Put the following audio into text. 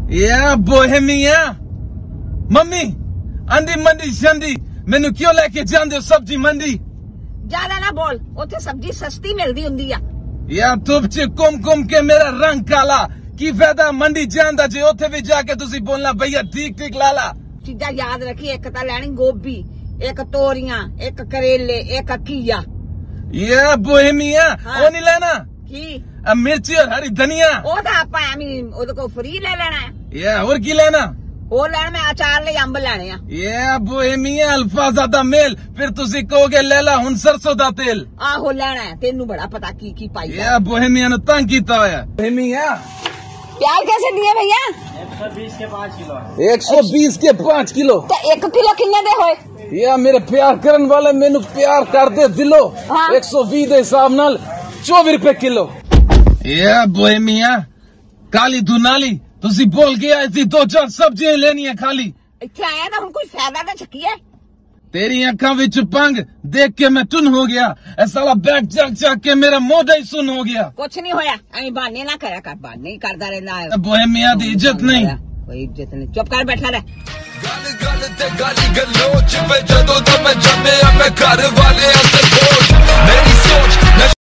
या Bohemia mummy आंधी मंडी शंडी मैनू क्यों लेके जांदे हो सब्जी मंडी? ज्यादा ना बोल, उत्थे सब्जी सस्ती मिलदी हुंदी आ। या धुप च घुम के मेरा रंग काला की फायदा मंडी जांदा जे उत्थे भी जाके तुसी बोलना भैया ठीक लाला। चीजा याद रखी, एक तां लैनी गोभी, एक तोरियां, एक करेले, एक घीया। या बोहेमिया वो नहीं लेना की मिर्ची और हरी धनिया? ਉਹ ਤਾਂ ਆਪਾਂ ਐਵੇਂ ਉਹਦੇ ਕੋਲ ਫ੍ਰੀ ਲੈ ਲੈਣਾ ਹੈ। या और की लेना? ਹੋਰ ਲੈਣ ਮੈਂ ਅਚਾਰ ਲਈ ਅੰਬ ਲੈਣੇ ਆ। या बोहेमिया अल्फाजा दा मेल फिर तुसी कहोगे ले ला हुन सरसों दा तेल। ਆਹੋ ਲੈਣਾ ਹੈ, ਤੈਨੂੰ ਬੜਾ ਪਤਾ ਕੀ ਪਾਈ। या बोहेमिया ने तंग कीता होया। बोहेमिया प्याज कैसे दिए भैया? 120 के 5 किलो। 120 के 5 किलो तो 1 किलो किन्ने दे होए? या मेरे प्यार करन वाले मेनू प्यार कर दे दिलो। 120 दे हिसाब नाल 24 रुपए किलो। या बोहेमिया काली दुनाली तुसी बोल के आई थी 2-4 सब्जियां लेनी है खाली। इत्थे आया ना हुन कोई फायदा ना छकीए। तेरी अखां विच पंग देख के मैं टुन हो गया। ऐ साला बैग चक के मेरा मोढा ही सुन हो गया। कुछ नहीं होया, ऐ बहाने ना करा कर, बहाने ही करदा रहंदा है। बोहेमिया दी इज्जत नहीं, कोई इज्जत नहीं, चुप कर बैठा रह। गल ते गाली गलोच पे जदों दा मैं जम्मे मैं घर वाले ते कोच मेरी